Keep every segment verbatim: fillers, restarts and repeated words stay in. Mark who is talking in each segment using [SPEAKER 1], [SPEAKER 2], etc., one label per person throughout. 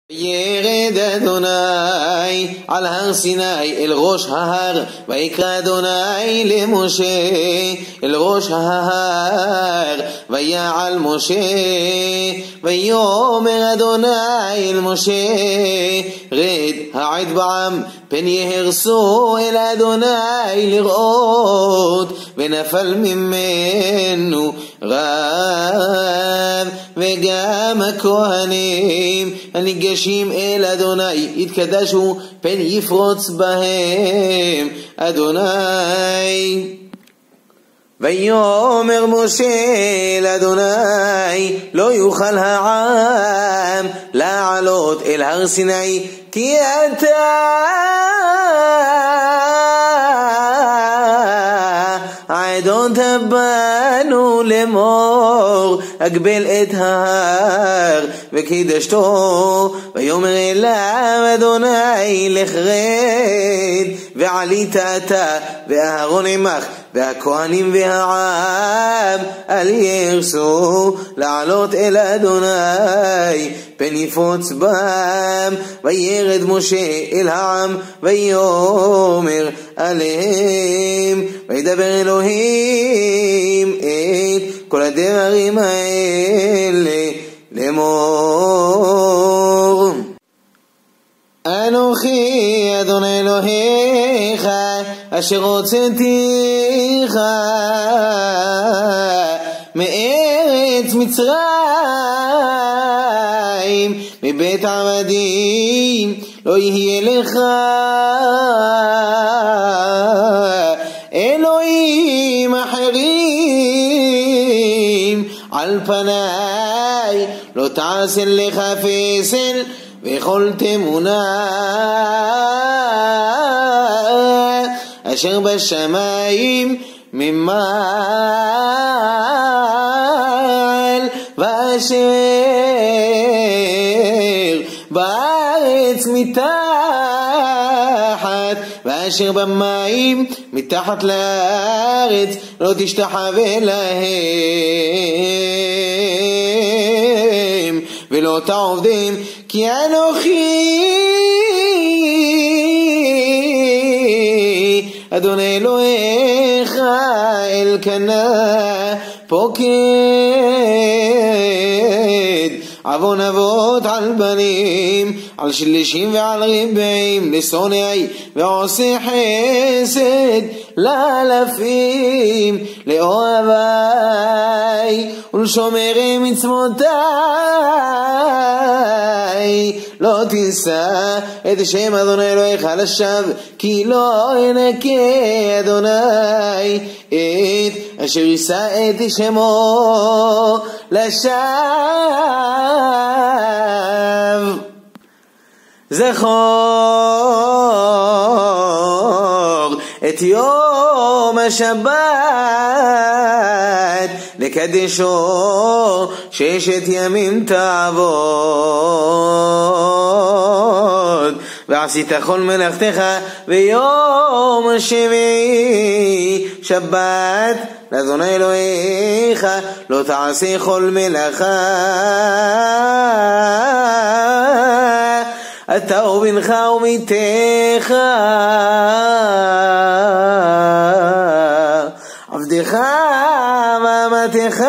[SPEAKER 1] ירד אדוני על הר סיני אל ראש ההר, ויקרא אדוני למשה אל ראש ההר, ויעל משה, ויאמר אדוני אל משה, רד העד בעם, פן יהרסו אל אדוני לראות, ונפל ממנו רב, וגם הכהנים הניגשים אל אדוני יתקדשו, פן יפרוץ בהם אדוני. ויאמר משה אל אדוני, לא יוכל העם לעלות אל הר סיני, כי אתה עדות בנו לאמור, אגבל את ההר וקידשתו. ויאמר אליו אדוני, לך רד, ועלית אתה ואהרון עמך והכהנים והעם, אל ירסו לעלות אל אדוני, פן יפוץ בם. וירד משה אל העם, ויאמר עליהם, וידבר אלוהים את כל הדברים האלה לאמור, אנוכי אדוני אלוהיך אשר הוצאתיך מארץ מצרים, מבית עבדים. לא יהיה לך אלוהים אחרים על פניי, לא תעשה לך פסל וכל תמונה אשר בשמיים ממעל, ואשר בארץ מתחת, ואשר במים מתחת לארץ, לא תשתחווה להם ולא תעבדם, כי אנוכי אדוני אלוהיך אלקנה פוקד עוון אבות על בנים, על שלישים ועל רבעים לשונאי, ועושה חסד לאלפים, לאוהבי ולשומרי מצוותיי. לא תישא את שם אדוני אלוהיך לשווא, כי לא ינקה אדוני את אשר יישא את שמו לשווא. זכור את יום השבת לקדשו, ששת ימים תעבוד, ועשית כל מלאכתך ביום השביעי שבת לאדוני אלוהיך, לא תעשה כל מלאכה אתה ובנך ומיתך, עבדך ואמתך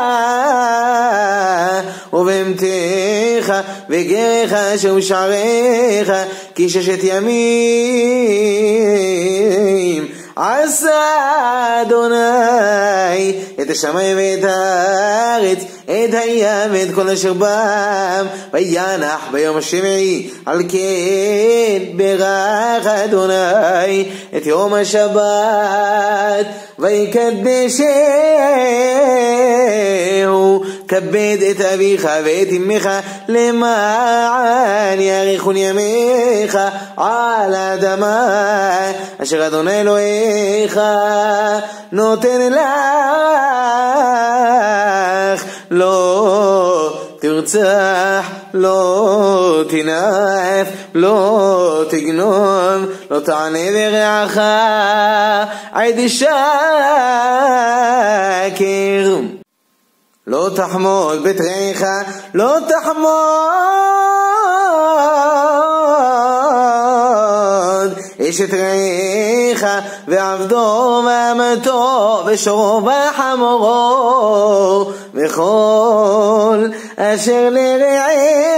[SPEAKER 1] ובהמתך וגרך אשר שעריך, כי ששת ימים עשה אדוני את השמיים ואת הארץ, את הים ואת כל אשר בם, וינח ביום השביעי. על כן ברך אדוני את יום השבת ויקדשהו. כבד את אביך ואת אמך, למען יאריכון ימיך על האדמה אשר אדוני אלוהיך נותן לך. לא תרצח, לא תנאף, לא תגנוב, לא תענה ברעך עד שקר. לא תחמוד בתריך, לא תחמוד אשת רעיך ועבדו ואמתו ושורו וחמורו וכל אשר לרעיך